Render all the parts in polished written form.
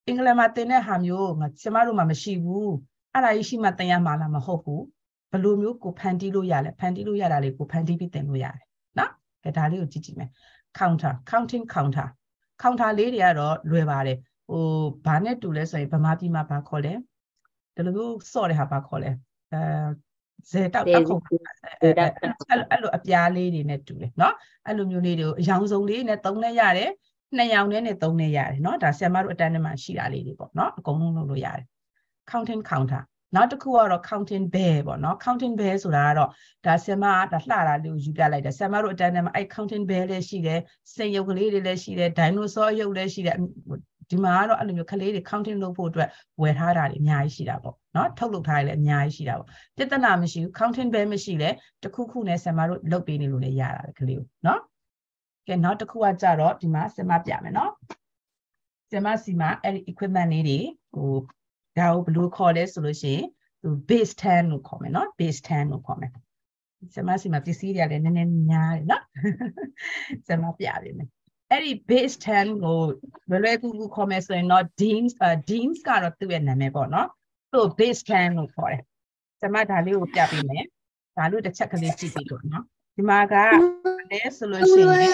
အင်္ဂလန်မှာတင်တဲ့ဟာမျိုးငါကျမတို့မှမရှိဘူးအဲ့ဒါကြီးရှိမှတင်ရမှာလားမဟုတ်ဘူးဘယ်လိုမျိုးကိုဖန်တီးလို့ရလဲဖန်တီးလို့ရတာလေးကိုဖန်တီးပြီးတင်လို့ရတယ်နော်ဒါလေးကိုကြည့်ကြည့်မယ် counting counter လေးတွေကတော့လွယ်ပါတယ်ဟိုဘာနဲ့တူလဲဆိုရင်ဗမာပြည်မှာဘာခေါ်လဲဒီလိုမျိုးစော့တဲ့ဟာဘာခေါ်လဲဇေတောက်ခုံအဲ့လိုအပြားလေးတွေနဲ့တူတယ်နော်အဲ့လိုမျိုးလေးတွေကိုအယောင်စုံလေးနဲ့သုံးလဲရတယ်နှစ်ယောင်နဲ့သုံးလဲရတယ်နော်ဒါဆရာမတို့အတန်းထဲမှာရှိတာလေးတွေပေါ့နော်အကုန်လုံးလုပ်လို့ရတယ် counting counter နောက်တစ်ခုကတော့ counting bear ပေါ့နော် counting bear ဆိုတာကတော့ဒါဆရာမကဒါလှတာလေးကိုယူပြလိုက်တယ်ဆရာမတို့အတန်းထဲမှာအဲ့ counting bear လည်းရှိတယ်စိန်ရုပ်ကလေးတွေလည်းရှိတယ်ဒိုင်နိုဆောရုပ်လည်းရှိတယ်ဒီမှာကတော့အဲ့လိုမျိုးကလေးတွေ counting လုပ်ဖို့အတွက်ဝယ်ထားတာတွေအများကြီးရှိတာပေါ့နော်ထုတ်လုပ်ထားတယ်လည်းအများကြီးရှိတာပေါ့ပြဿနာမရှိဘူး counting bear မရှိလဲတခုခုနဲ့ဆရာမတို့လုပ်ပေးနေလို့လည်းရတာပဲကလေးကိုနော်ကဲနောက်တစ်ခုကကြတော့ဒီမှာဆရာမပြမယ်နော်ဆရာမစီမှာအဲ့ဒီ equipment လေးတွေဟိုဒါကိုဘယ်လိုခေါ်လဲဆိုလို့ရှိရင်သူ base 10လို့ခေါ်မယ်နော် base 10လို့ခေါ်မယ်ဆရာမစီမှာပစ္စည်းတွေလည်းနည်းနည်းများတယ်နော်ဆရာမပြပေးမယ်အဲ့ဒီ base 10ကိုလွယ်ကူကူခေါ်မယ်ဆိုရင်တော့ deans ကတော့သူ့ရဲ့နာမည်ပေါ့နော်သူ့ base 10လို့ခေါ်တယ်ဆရာမဒါလေးကိုပြပေးမယ်ဒါလို့တစ်ချက်ကလေးကြည့်ပြီးတော့နော်ဒီမှာကလဲဆိုလို့ရှိရင်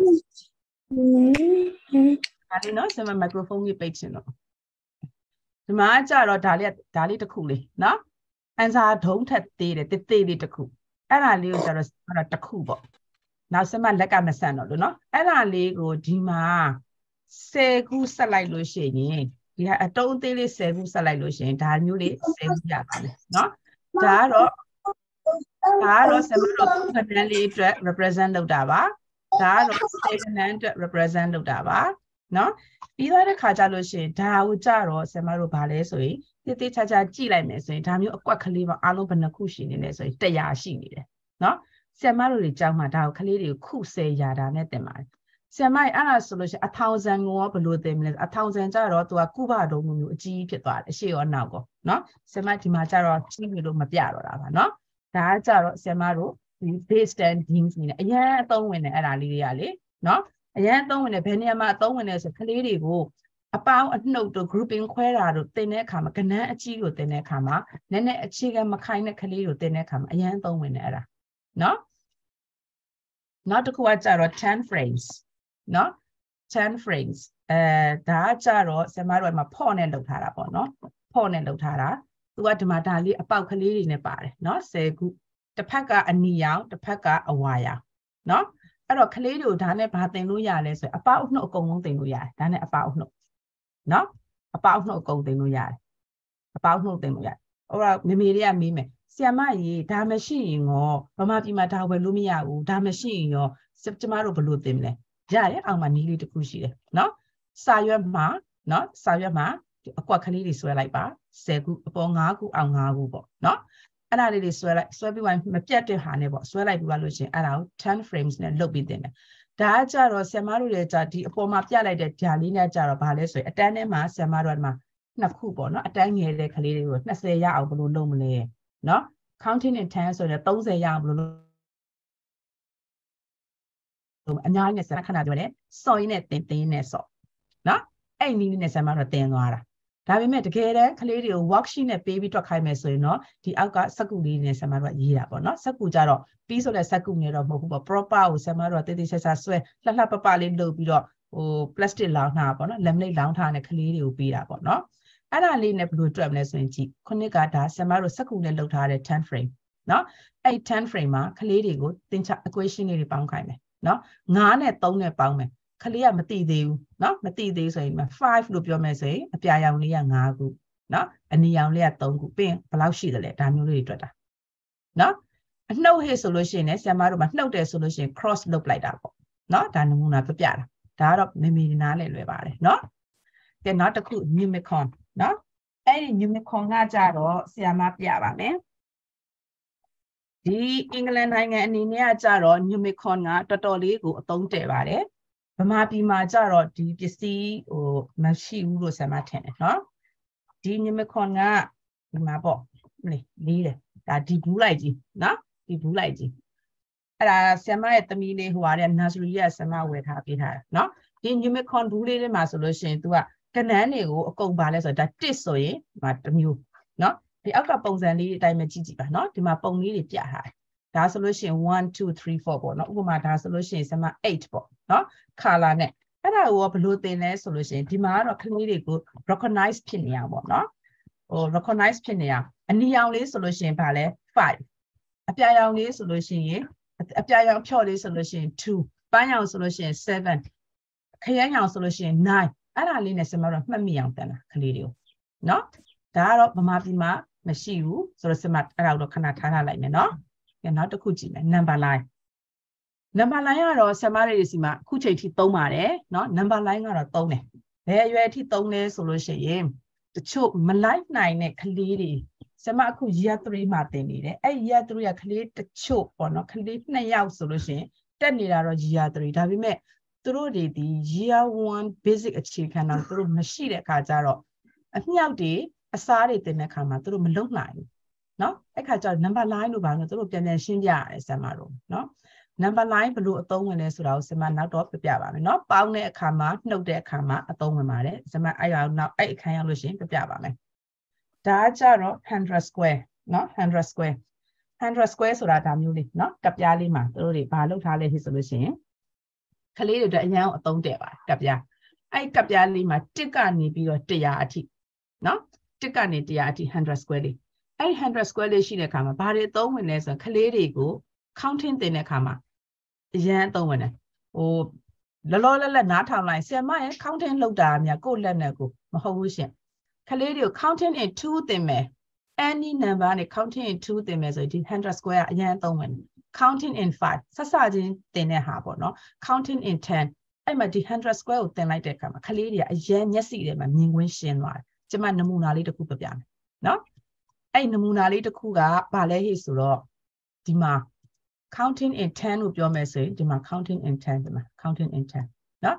ဒါလေးနော်ဆရာမ microphone ကြီးပိတ်ချင်တော့ဒီမှာကြတော့ဒါလေးတစ်ခုလေးနော်အန်စာဒုံးထက်သေးတယ်သေးလေးတစ်ခုအဲ့ဒါလေးကိုကြတော့တစ်ခုပေါ့နောက်ဆရာမလက်ကမဆန့်တော့လို့နော်အဲ့ဒါလေးကိုဒီမှာ10ခုဆက်လိုက်လို့ရှိရင်ဒီဟာအတုံးသေးလေး10ခုဆက်လိုက်လို့ရှိရင်ဒါမျိုးလေး10ခုရပါမယ်နော်ဒါကတော့ဆရာမတို့ခဏလေးအတွက် represent လုပ်တာပါဒါကတော့ statement အတွက် represent လုပ်တာပါနော်ပြီးတော့တဲ့ခါကြလို့ရှိရင်ဒါကိုကြတော့ဆရာမတို့ဗာလဲဆိုရင်တိချာချာကြည့်လိုက်မယ်ဆိုရင်ဒါမျိုးအကွက်ကလေးပေါ့အားလုံးဘယ်နှခုရှိနေလဲဆိုရင်100ရှိနေတယ်နော်ဆရာမတို့တွေကြောက်မှဒါကိုကလေးတွေကိုခု10ရာတာနဲ့တင်ပါတယ်ဆရာမအဲ့ဒါဆိုလို့ရှိရင်1000ကိုဘယ်လိုတင်မလဲ1000ကြတော့သူကကုဘတုံးမျိုးအကြီးဖြစ်သွားတယ်အရှိရောနောက်ကောနော်ဆရာမဒီမှာကြတော့ကြီးပြီလို့မပြတော့တာပါနော်ဒါကကြတော့ဆရာမတို့ဒီ base 10 deans နေအရင်အသုံးဝင်တယ်အဲ့ဒါလေးတွေကလေနော်အရင်အသုံးဝင်တယ်ဘယ်နေရာမှာအသုံးဝင်လဲဆိုကလေးတွေကိုအပေါင်းအနှုတ်တို့ grouping ခွဲတာတို့တင်တဲ့အခါမှာကဏ္ဍအကြီးကိုတင်တဲ့အခါမှာနည်းနည်းအခြေခံမခိုင်တဲ့ကလေးကိုတင်တဲ့အခါမှာအရင်အသုံးဝင်တယ်အဲ့ဒါနော်နောက်တစ်ခုကကြတော့10 frames နော်10 frames ဒါကကြတော့ဆရာမတို့ကဖော့နဲ့လုပ်ထားတာပေါ့နော်ဖော့နဲ့လုပ်ထားတာသူကဒီမှာဒါလေးအပေါက်ကလေးတွေနဲ့ပါတယ်နော်10ခုတစ်ဖက်ကအနီရောင်တစ်ဖက်ကအဝါရောင်နော်အဲ့တော့ကလေးတွေကိုဒါနဲ့ဘာတင်လို့ရလဲဆိုရင်အပေါက်အနှုတ်အကုန်လုံးတင်လို့ရတယ်ဒါနဲ့အပေါက်အနှုတ်နော်အပေါက်အနှုတ်အကုန်တင်လို့ရတယ်အပေါက်အနှုတ်တင်လို့ရတယ်ဟိုကမေမေလေးကမေးမယ်ဆရာမကြီးဒါမရှိရင်ရောဗမာပြည်မှာဒါဝယ်လို့မရဘူးဒါမရှိရင်ရောကျမတို့ဘယ်လိုတင်မလဲရတယ်အောင်မှာနီးလေးတစ်ခုရှိတယ်နော်စာရွက်မှာနော်စာရွက်မှာအကွက်ကလေးတွေဆွဲလိုက်ပါ10ခုအပေါ်5ခုအောင်5ခုပေါ့နော်အဲ့ဒါလေးတွေဆွဲပြီးမှမပြတ်တဲ့ဟာနဲ့ပေါ့ဆွဲလိုက်ပြီးပါလို့ရှင်အဲ့ဒါကို10 frames နဲ့လုပ်ပြီးတင်တယ်ဒါကကြတော့ဆရာမတို့ရဲ့ဒီအပေါ်မှာပြလိုက်တဲ့ဂျာလေးနဲ့ကြတော့ဗာလဲဆိုရင်အတန်းထဲမှာဆရာမတို့ကဒီမှာနှစ်ခုပေါ့နော်အတန်းငယ်တဲ့ကလေးတွေကို20ရအောင်ဘယ်လိုလုပ်မလဲနော် counting in 10ဆိုရင်30ရအောင်ဘယ်လိုလုပ်အများကြီးနဲ့ဆရာခဏပြောတယ်စော်ရင်းနဲ့တင်နဲ့စော်နော်အဲ့နည်းနဲ့ဆရာမတို့တင်သွားတာဒါပေမဲ့တကယ်တမ်းကလေးတွေကို worksheet နဲ့ပေးပြီးတွက်ခိုင်းမယ်ဆိုရင်တော့ဒီအောက်ကစက္ကူလေးနဲ့ဆရာမတို့ကရေးတာပေါ့နော်စက္ကူကြတော့ပြီးဆိုတဲ့စက္ကူနဲ့တော့မဟုတ်ဘူးပေါ့ proper ကိုဆရာမတို့ကတေးသေးချာချာဆွဲလှပလေးလုပ်ပြီးတော့ဟို plastic လောင်းထားပေါ့နော် laminate လောင်းထားတဲ့ကလေးတွေကိုပေးတာပေါ့နော်အဲ့ဒါလေးနဲ့ဘယ်လိုတွက်မလဲဆိုရင်ကြည့်ခုနှစ်ကဒါဆရာမတို့စက္ကူနဲ့လုပ်ထားတဲ့10 frame နော်အဲ့10 frame မှာကလေးတွေကိုသင်္ချာ equation လေးတွေပေါင်းခိုင်းမယ်နော်9နဲ့3နဲ့ပေါင်းမယ်ကလေးကမသိသေးဘူးเนาะမသိသေးဆိုရင်5လို့ပြောမယ်ဆိုရင်အပြာရောင်လေးက5ခုเนาะအနီရောင်လေးက3ခုပြီးရင်ဘယ်လောက်ရှိတယ်လဲဒါမျိုးလေးတွေတွက်တာเนาะအနှုတ်ဟဲ့ဆိုလို့ရှိရင်ဆရာမတို့မှာနှုတ်တယ်ဆိုလို့ရှိရင် cross လုပ်လိုက်တာပေါ့เนาะဒါနမူနာပြပြတာဒါကတော့မေမေနားလည်းလွယ်ပါတယ်เนาะကဲနောက်တစ်ခု numicon เนาะအဲ့ဒီ numicon ကကြတော့ဆရာမပြပါမယ်ဒီအင်္ဂလန်နိုင်ငံအနေနဲ့ကကြတော့ numicon ကတော်တော်လေးကိုအသုံးတည့်ပါတယ်ဗမာပြည်မှာကြတော့ဒီပစ္စည်းဟိုမရှိဘူးလို့ဆရာမထင်တယ်နော်ဒီ numicon ကဒီမှာပေါ့လေးတယ်ဒါဒီဘူးလိုက်ကြီးနော်ဒီဘူးလိုက်ကြီးအဲ့ဒါဆရာမရဲ့သမီးလေးဟိုဟာတဲ့ nursery ကဆရာမဝယ်ထားပေးထားတယ်နော်ဒီ numicon ဘူးလေးတွေမှာဆိုလို့ရှိရင် तू ကကနန်းတွေကိုအကုန်ပါလဲဆိုတော့ဒါတစ်ဆိုရင်တစ်မျိုးเนาะဒီအောက်ကပုံစံလေးအတိုင်းပဲကြည့်ကြည့်ပါเนาะဒီမှာပုံလေးတွေပြထားတယ်ဒါဆိုလို့ရှိရင်1 2 3 4ပေါ့เนาะဥပမာဒါဆိုလို့ရှိရင်ဆက်မ8ပေါ့เนาะ color နဲ့အဲ့ဒါကိုဘယ်လိုသင်လဲဆိုလို့ရှိရင်ဒီမှာကတော့ကလေးတွေကို recognize ဖြစ်နေအောင်ပေါ့เนาะrecognize ဖြစ်နေအောင်အနီရောင်လေးဆိုလို့ရှိရင်ဗာလဲ5အပြာရောင်လေးဆိုလို့ရှိရင်အပြာရောင်ဖြော့လေးဆိုလို့ရှိရင်2ပန်းရောင်ဆိုလို့ရှိရင်7ခရမ်းရောင်ဆိုလို့ရှိရင်9အဲ့ဒါလေးနဲ့ဆက်မတော့မှတ်မိအောင်တန်တာကလေးတွေကိုเนาะဒါကတော့ဗမာပြည်မှာမရှိဘူးဆိုတော့ဆက်မအဲ့ဒါတော့ခဏထားထားလိုက်မယ်เนาะနောက်တစ်ခုကြည့်မယ် number line ကတော့ဆက်မတွေစီမှာအခုချိန်ထိသုံးပါတယ်เนาะ number line ကတော့သုံးတယ်ဘယ်အရွယ်အထိသုံးလဲဆိုလို့ရှိရင်တချို့မလိုက်နိုင်တဲ့ကလေးတွေဆက်မအခု year 3မှာသင်နေတယ်အဲ့ year 3ကကလေးတချို့ပေါ့เนาะကလေး2ယောက်ဆိုလို့ရှိရင်တက်နေတာတော့ year 3ဒါပေမဲ့သူတို့တွေဒီ year 1 basic အခြေခံတော့သူတို့မရှိတဲ့အခါကျတော့အမြောက်တွေအစားတွေတင်တဲ့အခါမှာသူတို့မလုံနိုင်ဘူးเนาะအဲ့ခါကျတော့ number line လို့ပါလို့သူတို့ပြန်ပြန်ရှင်းပြရတယ်ဆက်မတို့เนาะ number line ဘယ်လိုအသုံးဝင်လဲဆိုတာကိုဆက်မနောက်တော့ပြပါမယ်เนาะပေါင်းတဲ့အခါမှာနှုတ်တဲ့အခါမှာအသုံးဝင်ပါတယ်ဆက်မအဲ့ရအောင်နောက်အဲ့အခန်းရောက်လို့ရှိရင်ပြပါမယ်ဒါကြတော့100 square เนาะ100 square ဆိုတာဒါမျိုးလေးเนาะကပ်ပြားလေးမှာသူတို့တွေဘာလုပ်ထားလဲဆိုလို့ရှိရင်ကလေးတွေအတွက်အရင်အသုံးတဲ့ပါကပ်ပြားအဲ့ကပ်ပြားလေးမှာ1ကနေပြီးတော့100အထိเนาะ1ကနေ100အထိ100 square လေးအဲ့100 square လေးရှိတဲ့အခါမှာဘာတွေအသုံးဝင်လဲဆိုရင်ကလေးတွေကို counting တင်တဲ့အခါမှာအရင်အသုံးဝင်တယ်ဟိုလောလတ်နားထောင်လိုက်ဆရာမရဲ့ counting လောက်တာများကိုယ့်လက်နဲ့ကိုမဟုတ်ဘူးရှင်ကလေးတွေကို counting in 2တင်မယ် any number နဲ့ counting in 2တင်မယ်ဆိုရင်ဒီ100 square အရင်အသုံးဝင်တယ် counting in 5ဆက်စချင်းတင်တဲ့ဟာပေါ့နော် counting in 10အဲ့မှာဒီ100 square ကိုတင်လိုက်တဲ့အခါမှာကလေးတွေကအရင်မျက်စိထဲမှာမြင်ကွင်းရှင်းသွားတယ်ကျွန်မနမူနာလေးတစ်ခုပြပြမယ်နော်အဲ့နမူနာလေးတစ်ခုကဘာလဲဟိဆိုတော့ဒီမှာ counting in 10လို့ပြောမယ်ဆိုရင်ဒီမှာ counting in 10ဒီမှာ counting in 10နော်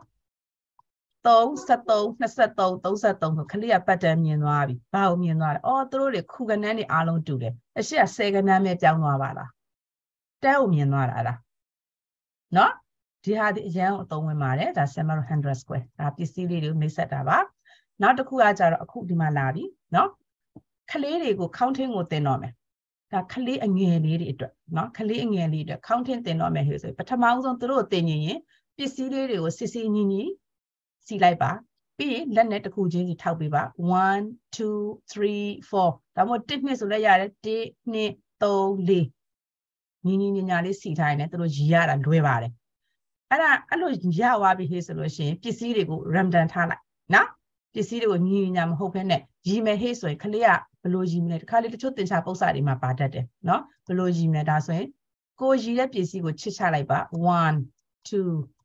33 23 33ဆိုခလေးကပတ်တန်းမြင်သွားပြီဘာကိုမြင်သွားလဲအော်သူတို့တွေခုကနန်းတွေအားလုံးတူတယ်အရှိက10ကနန်းပဲပြောင်းသွားပါလားတဲကိုမြင်သွားတာလားနော်ဒီဟာဒီအရန်အသုံးဝင်ပါတယ်ဒါ 100 square ဒါပစ္စည်းလေးတွေကိုနှိပ်စက်တာပါနောက်တစ်ခုကကြတော့အခုဒီမှာလာပြီနော်ခလေးတွေကို counting ကိုသင်တော့မယ်ဒါခလေးအငယ်လေးတွေအတွက်နော်ခလေးအငယ်လေးတွေ counting သင်တော့မယ်ဆိုပထမဆုံးသူတို့သင်ရင်ပစ္စည်းလေးတွေကိုစစ်စစ်ညင်းညင်းစီလိုက်ပါပြီးရင်လက်နဲ့တစ်ခုချင်းစီထောက်ပေးပါ1 2 3 4ဒါမှမဟုတ်1နှစ်ဆိုလည်းရတယ်1 2 3 4ညင်းညင်းညာလေးစီထားရင်လည်းသူတို့ရီရတာလွယ်ပါတယ်အဲ့လိုရသွားပြီဆိုလို့ရှိရင်ပစ္စည်းတွေကို random ထားလိုက်နော်ပစ္စည်းတွေကိုညင်းညာမဟုတ်ဘဲနဲ့ရီမယ်ဟေ့ဆိုရင်ခလေးကဘယ်လိုရီမလဲတခါလေတချို့သင်္ချာပု္ပ္ပစာတွေမှာပါတတ်တယ်နော်ဘယ်လိုရီမလဲဒါဆိုရင်ကိုရီတဲ့ပစ္စည်းကိုချစ်ချလိုက်ပါ1 2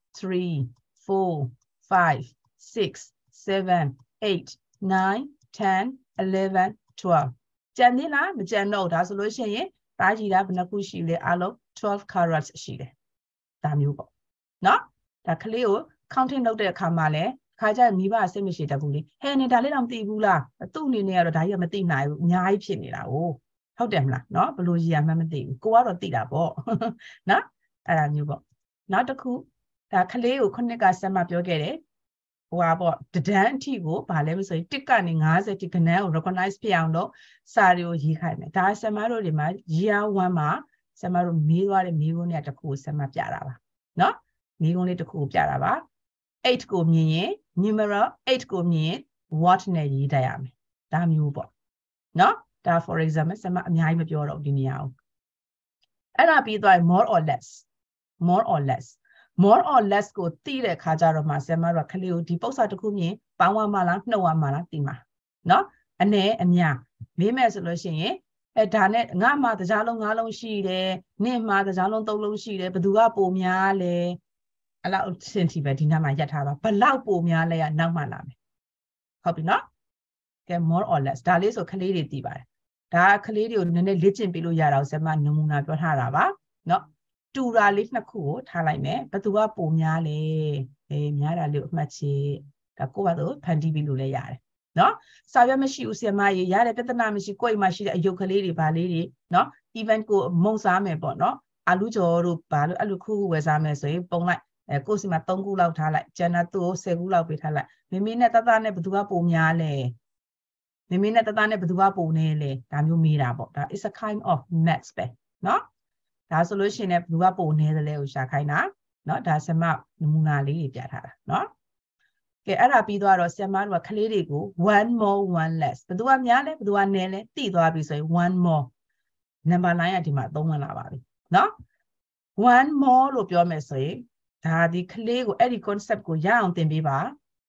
3 4 5 6 7 8 9 10 11 12ကြံနေလားမကြံတော့ဒါဆိုလို့ရှိရင်တားကြီးတာဘယ်နှခုရှိလဲအလုံး12 carats ရှိတယ်ဒါမျိုးပေါ့နော်ဒါကလေးကို counting လုပ်တဲ့အခါမှာလဲခါကျမိဘစိတ်မရှိတတ်ဘူးလေဟဲ့နေဒါလေးတော့မသိဘူးလားသူ့အနေနဲ့ကတော့ဒါကြီးကမသိနိုင်ဘူးအများကြီးဖြစ်နေတာဟုတ်တယ်မလားနော်ဘလို့ကြီးရမှမသိဘူးကိုကတော့သိတာပေါ့နော်အဲ့ဒါမျိုးပေါ့နောက်တစ်ခုဒါကလေးကိုခုနှစ်ကဆက်မပြောခဲ့တယ်ဟိုပါပေါ့တဒန်းအထိကိုဗာလဲမဆိုရင်1ကနေ50တိကနန်းကို recognize ဖြစ်အောင်တော့စာတွေကိုရေးခိုင်းမယ်ဒါဆက်မတို့တွေမှာ year 1မှာဆက်မတို့မေးသွားတဲ့မေးခွန်းတွေတခုကိုဆက်မပြတာပါနော်မေးခွန်းလေးတခုကိုပြတာပါ8ကိုမြင်ရင် numeral 8ကိုမြင်ရင် what နဲ့ရေးတတ်ရမယ်ဒါမျိုးပေါ့နော်ဒါ for example ဆက်မအများကြီးမပြောတော့ဒီနေရာကိုအဲ့ဒါပြီးသွားရင် more or less more or less ကိုသိတဲ့ခါကျတော့မှဆက်မတို့ကလေးကိုဒီပု္ပ္ပစာတစ်ခုမြင်ပေါင်းဝမှလားနှုတ်ဝမှလားသိမှာနော်အနည်းအများမေးမယ်ဆိုလို့ရှိရင်ဒါနဲ့ငါမှတကြားလုံး9လုံးရှိတယ်နင့်မှတကြားလုံး3လုံးရှိတယ်ဘယ်သူကပိုများလဲအဲ့လောက်စင်တီပဲဒီနားမှာရက်ထားပါဘလောက်ပိုများလဲကနောက်မှလာမယ်ဟုတ်ပြီနော်ကဲ more or less ဒါလေးဆိုကလေးတွေသိပါတယ်ဒါကလေးတွေကိုနည်းနည်းလေ့ကျင့်ပေးလို့ရတာကိုဆက်မနမူနာပြောထားတာပါနော်တူတာလေးနှစ်ခုကိုထားလိုက်မယ်ဘယ်သူကပိုများလဲများတာလေးကိုအမှတ်ချဒါကိုယ့်ဘာလို့ဖန်တီးပြီးလို့လဲရတယ်နော်စာရွက်မရှိဦးဆရာမရေရတဲ့ပြဿနာမရှိကိုယ့်အိမ်မှာရှိတဲ့အယုတ်ကလေးတွေဗာလေးတွေနော် event ကိုမုံစားမယ်ပေါ့နော်အာလူကျော်တို့ဗာလို့အဲ့လိုခုဝယ်စားမယ်ဆိုရင်ပုံလိုက်ကိုယ်စီမှာ3ခုလောက်ထားလိုက်ကျန်တာသူ့ကို10ခုလောက်ပေးထားလိုက်မိမိနဲ့တသားနဲ့ဘယ်သူကပုံများလဲမိမိနဲ့တသားနဲ့ဘယ်သူကပုံနေလဲဒါမျိုးမေးတာပေါ့ဒါ is a kind of maths ပဲเนาะဒါဆိုလို့ရှိရင်လည်းဘယ်သူကပုံနေတယ်လဲကိုရှာခိုင်းတာเนาะဒါဆမနမူနာလေးတွေပြထားတာเนาะကဲအဲ့ဒါပြီးသွားတော့ဆမတို့ကကလေးတွေကို one more one less ဘယ်သူကများလဲဘယ်သူကနည်းလဲသိသွားပြီဆိုရင် one more number line ကဒီမှာ3ဝင်လာပါပြီเนาะ one more လို့ပြောမယ်ဆိုရင်ဒါဒီကလေးကိုအဲ့ဒီ concept ကိုရအောင်သင်ပေးပါ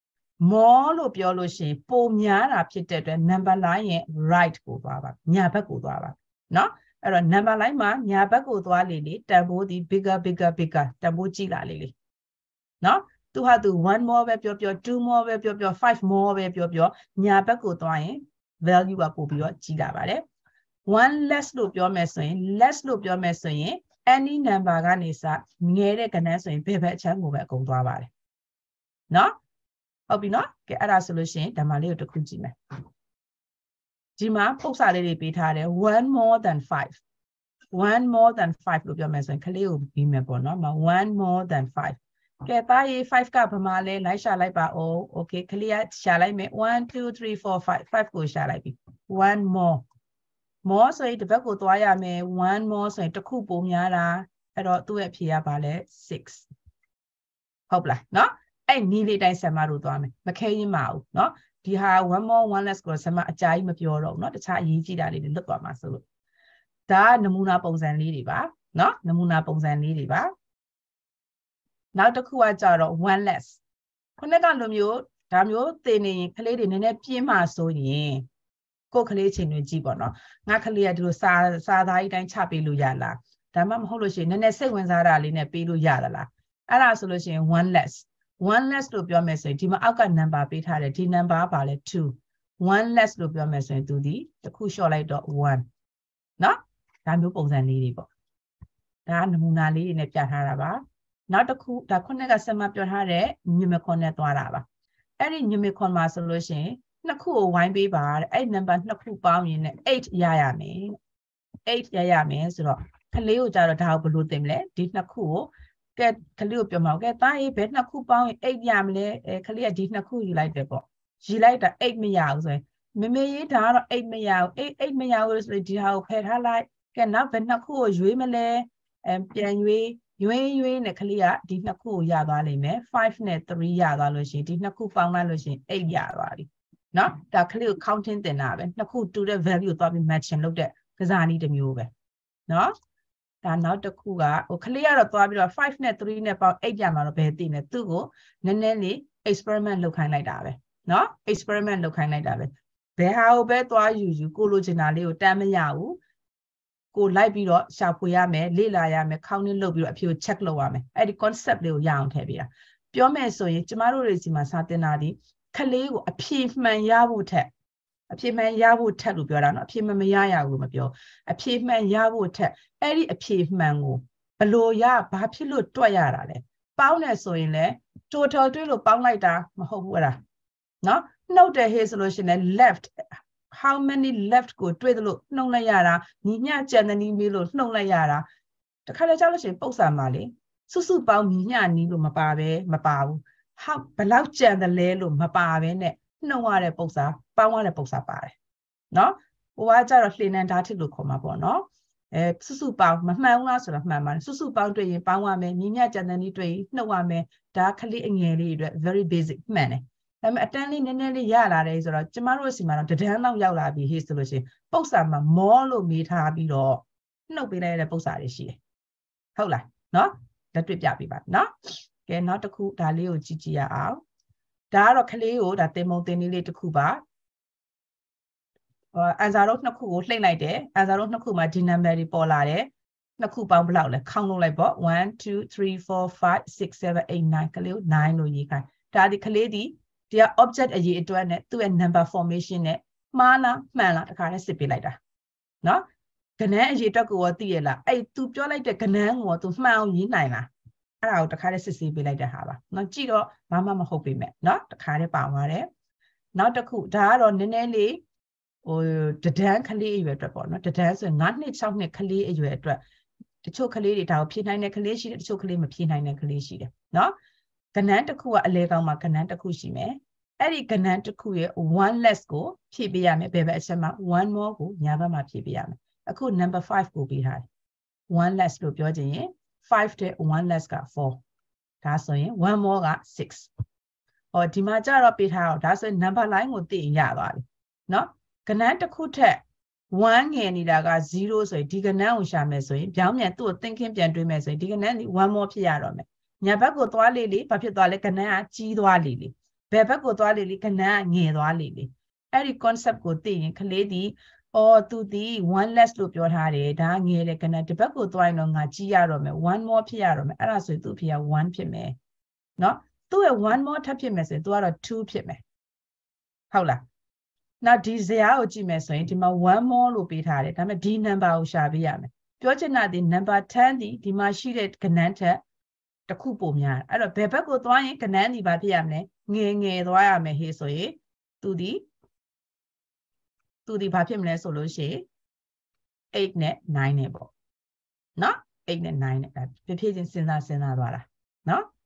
more လို့ပြောလို့ရှိရင်ပိုများတာဖြစ်တဲ့အတွက် number line ရဲ့ right ကိုသွားပါညာဘက်ကိုသွားပါเนาะအဲ့တော့ number line မှာညာဘက်ကိုသွားလေလေတန်ဖိုးဒီ bigger တန်ဖိုးကြီးလာလေလေเนาะသူဟာသူ1 more ပဲပြောပြော2 more ပဲပြောပြော5 more ပဲပြောပြောညာဘက်ကိုသွားရင် value ကပို့ပြီးတော့ကြီးလာပါတယ်one less လို့ပြောမယ်ဆိုရင် less လို့ပြောမယ်ဆိုရင် any number ကနေစငယ်တဲ့ကဏ္ဍဆိုရင်ဘယ်ဘက်အချမ်းကိုပဲအကုန်သွားပါတယ်เนาะဟုတ်ပြီเนาะကဲအဲ့ဒါဆိုလို့ရှိရင်ဓမ္မလေးကိုတစ်ခုကြည့်မယ်ဒီမှာပု္ပ္ပစာလေးတွေပေးထားတယ် one more than 5 one more than 5လို့ပြောမယ်ဆိုရင်ကလေးကိုပြီးမယ်ပေါ့เนาะ one more than 5ကဲသားရေး5ကဘာမှလဲလိုက်ရှာလိုက်ပါအောင် okay ကလေးကရှာလိုက်မယ်1 2 3 4 5 5ကိုရှာလိုက်ပြီ one more more ဆိုရင်တစ်ဘက်ကိုသွားရမယ် one more ဆိုရင်တစ်ခုပိုများတာအဲ့တော့သူ့ရဲ့ဖြေရပါလဲ6ဟုတ်ပလားเนาะအဲ့နီးလေးတိုင်းဆမ်မတို့သွားမယ်မခဲရင်မအောင်เนาะဒီဟာ one more one less ကိုဆမ်မအကြာကြီးမပြောတော့ဘူးเนาะတခြားအရေးကြီးတာလေးတွေလွတ်သွားမှာဆိုလို့ဒါနမူနာပုံစံလေးတွေပါเนาะနမူနာပုံစံလေးတွေပါနောက်တစ်ခုကကြတော့ one less ခုနကလိုမျိုးဒါမျိုးသင်နေရင်ကလေးတွေနည်းနည်းပြင်းမှဆိုရင်ကိုယ်ကလေးချင်းတွေကြည့်ပေါ့နော်ငါကလေးကဒီလိုစာသားကြီးတိုင်းချပေးလို့ရလားဒါမှမဟုတ်လို့ရှိရင်နည်းနည်းစိတ်ဝင်စားတာလေးနဲ့ပေးလို့ရသလားအဲ့ဒါဆိုလို့ရှိရင် one less လို့ပြောမယ်ဆိုရင်ဒီမှာအောက်က number ပေးထားတယ်ဒီ number ကပါလဲ2 one less လို့ပြောမယ်ဆိုရင်သူဒီတစ်ခုလျှော့လိုက်တော့1เนาะဒါမျိုးပုံစံလေးတွေပေါ့ဒါနမူနာလေးတွေနဲ့ပြထားတာပါနောက်တစ်ခုဒါခုနကဆက်မပြောထားတဲ့ညမခွန်နဲ့သွားတာပါအဲ့ဒီညမခွန်မှာဆိုလို့ရှိရင်နှစ်ခုကိုဝိုင်းပေးပါတဲ့အဲ့ number နှစ်ခုပေါင်းရင်လည်း8ရရမယ်8ရရမယ်ဆိုတော့ကလေးကိုကြတော့ဒါကိုဘယ်လိုသင်မလဲဒီနှစ်ခုကိုကဲကလေးကိုပြောမှာကဲတားရေးဘယ်နှစ်ခုပေါင်းရင်8ရမလဲကလေးကဒီနှစ်ခုယူလိုက်တယ်ပေါ့ယူလိုက်တာ8မရဘူးဆိုရင်မမေရေးဒါကတော့8မရဘူး8မရဘူးဆိုရင်ဒီဟာကိုဖယ်ထားလိုက်ကဲနောက်ဘယ်နှစ်ခုကိုရွေးမလဲပြန်ရွေးနဲ့ကလေးကဒီနှစ်ခုကိုရသွားလိမ့်မယ်5နဲ့3ရသွားလို့ရှိရင်ဒီနှစ်ခုပေါင်းလိုက်လို့ရှိရင်8ရသွားပြီเนาะဒါကလေးကို counting တင်တာပဲနှစ်ခုတူတဲ့ value ကိုသွားပြီး matching လုပ်တဲ့ကစားနည်းတစ်မျိုးပဲเนาะဒါနောက်တစ်ခုကဟိုကလေးကတော့သွားပြီးတော့5နဲ့3နဲ့ပေါင်း8ရမှာတော့ဘယ်သိနေသူ့ကိုနည်းနည်းလေး experiment လုပ်ခိုင်းလိုက်တာပဲเนาะ experiment လုပ်ခိုင်းလိုက်တာပဲဘယ်ဟာကိုပဲသွားယူကိုလိုချင်တာလေးကိုတမ်းမရဘူးကိုလိုက်ပြီးတော့ရှာဖွေရမယ်လေ့လာရမယ်ခေါင်းနဲ့လုပ်ပြီးတော့အဖြေကို check လုပ်ရမယ်အဲ့ဒီ concept လေးကိုရအောင်ထည့်ပေးတာပြောမယ်ဆိုရင်ကျမတို့တွေဒီမှာစာသင်တာဒီကလေးကိုအဖြေမှန်ရဖို့ထက်လို့ပြောတာနော်အဖြေမှန်မရရဘူးမပြောအဖြေမှန်ရဖို့ထက်အဲ့ဒီအဖြေမှန်ကိုဘလို့ရဘာဖြစ်လို့တွက်ရတာလဲပေါင်းတယ်ဆိုရင်လည်း total တွေးလို့ပေါင်းလိုက်တာမဟုတ်ဘူးအဲ့ဒါနော်နှုတ်တယ်ဟေးဆိုလို့ရှိရင် left how many left ကိုတွေးသလိုနှုတ်လိုက်ရတာညီမျှကြံတဲ့နီးမေးလို့နှုတ်လိုက်ရတာတခါတည်းကြောက်လို့ရှိရင်ပု္ပ္ပာမှာလေစုပေါင်းညီမျှနီးလို့မပါဘူးဟာဘလောက်ကြံတယ်လဲလို့မပါဘဲနဲ့နှုတ်ရတဲ့ပု္ပ္ပာပေါင်းရတဲ့ပု္ပ္ပာပါတယ်နော်ဟိုကကြတော့လှေနန်းဓာတ်ထစ်လို့ခေါ်မှာပေါ့နော်စုပေါင်းမမှန်ဘူးလားဆိုတော့မှန်ပါတယ်စုပေါင်းတွေ့ရင်ပေါင်းရမယ်ညီမျှကြံတဲ့နီးတွေ့ရင်နှုတ်ရမယ်ဒါကလေးအငယ်လေးတွေအတွက် very basic မှန်တယ်ဒါပေမဲ့အတန်းလေးနည်းနည်းလေးရလာတယ်ဆိုတော့ကျမတို့စီမှာတော့တဒန်းလောက်ရောက်လာပြီဟေ့ဆိုလို့ရှိရင်ပု္ပ္ပာမှာမောလို့မေးထားပြီးတော့နှုတ်ပေးလိုက်တဲ့ပု္ပ္ပာတွေရှိတယ်ဟုတ်လားနော်လက်တွေ့ပြပေးပါနော်ကဲနောက်တစ်ခုဒါလေးကိုကြည့်ရအောင်ဒါကတော့ကလေးကိုဒါတင်မုံတင်လေးတစ်ခုပါအန်စာတို့နှစ်ခုကိုလှိမ့်လိုက်တယ်အန်စာတို့နှစ်ခုမှာဒီနံပါတ်တွေပေါ်လာတယ်နှစ်ခုပေါင်းဘယ်လောက်လဲခေါင်းလုပ်လိုက်ပေါ့1 2 3 4 5 6 7 8 9ကလေးကို9လို့ရေးခိုင်းဒါဒီကလေးဒီဒီက object အရေးအတွက်နဲ့သူ့ရဲ့ number formation နဲ့မှားလားမှန်လားတခါနဲ့စစ်ပေးလိုက်တာနော်ကဏ္ဍအရေးအတွက်ကိုသိရလားအဲ့ तू ပြောလိုက်တဲ့ကဏ္ဍကို तू မှန်အောင်ရေးနိုင်လားအဲ့ဒါကိုတခါနဲ့စစ်ဆေးပေးလိုက်တဲ့ဟာပါနော်ကြည့်တော့ဘာမှမဟုတ်ပေမဲ့နော်တခါနဲ့ပါသွားတယ်နောက်တစ်ခုဒါကတော့နည်းနည်းလေးဟိုတဒန်းကလေးအရွယ်အတွက်ပေါ့နော်တဒန်းဆိုရင်9နှစ်6နှစ်ကလေးအရွယ်အတွက်တချို့ကလေးတွေဒါကိုဖြည့်နိုင်တဲ့ကလေးရှိတယ်တချို့ကလေးမဖြည့်နိုင်တဲ့ကလေးရှိတယ်နော်ကဏ္ဍတစ်ခုကအလဲကောင်မှာကဏ္ဍတစ်ခုရှိမယ်အဲ့ဒီကဏ္ဍတစ်ခုရဲ့ one less ကိုဖြည့်ပေးရမယ်ဘယ်ဘက်အချက်မှာ one more ကိုညာဘက်မှာဖြည့်ပေးရမယ်အခု number 5ကိုပေးထားတယ် one less လို့ပြောချင်ရင်5တဲ့ one less က4ဒါဆိုရင် one more က6ဟောဒီမှာကြတော့ပေးထားတော့ဒါဆိုရင် number line ကိုသိရင်ရသွားပြီနော်ကဏ္ဍတစ်ခုထက်1ငယ်နေတာက0ဆိုရင်ဒီကဏ္ဍကိုရှာမယ်ဆိုရင်ပြောင်းပြန်သူ့ကိုသင်ခင်းပြန်တွေးမယ်ဆိုရင်ဒီကဏ္ဍဒီ1 more ဖြစ်ရတော့မယ်ညာဘက်ကိုသွားလေလေဘာဖြစ်သွားလဲကဏ္ဍကကြီးသွားလေလေဘယ်ဘက်ကိုသွားလေလေကဏ္ဍကငယ်သွားလေလေအဲ့ဒီ concept ကိုသိရင်ကလေးဒီသူဒီ one less လို့ပြောထားတယ်ဒါငယ်တဲ့ကဏ္ဍဒီဘက်ကိုသွားရင်တော့ငါကြီးရတော့မယ်1 more ဖြစ်ရတော့မယ်အဲ့ဒါဆိုရင်သူ့ဖြစ်ရ1ဖြစ်မယ်နော်သူ့ရဲ့1 more ထပ်ဖြစ်မယ်ဆိုရင်သူကတော့2ဖြစ်မယ်ဟုတ်လားနောက်ဒီဇယားကိုကြည့်မယ်ဆိုရင်ဒီမှာ1 more လို့ပေးထားတယ်ဒါပေမဲ့ဒီ number ကိုရှာပေးရမယ်ပြောချင်တာဒီ number 10ဒီမှာရှိတဲ့ကဏ္ဍထက်တစ်ခုပိုများအဲ့တော့ဘယ်ဘက်ကိုသွားရင်ကဏ္ဍဒီဘာဖြစ်ရမလဲငယ်သွားရမယ်ဟေးဆိုရင်သူဒီဘာဖြစ်မလဲဆိုလို့ရှိရင်8နဲ့9နဲ့ပေါ့နော်8နဲ့9နဲ့ဖြည်းဖြည်းချင်းစဉ်းစားသွားတာနော်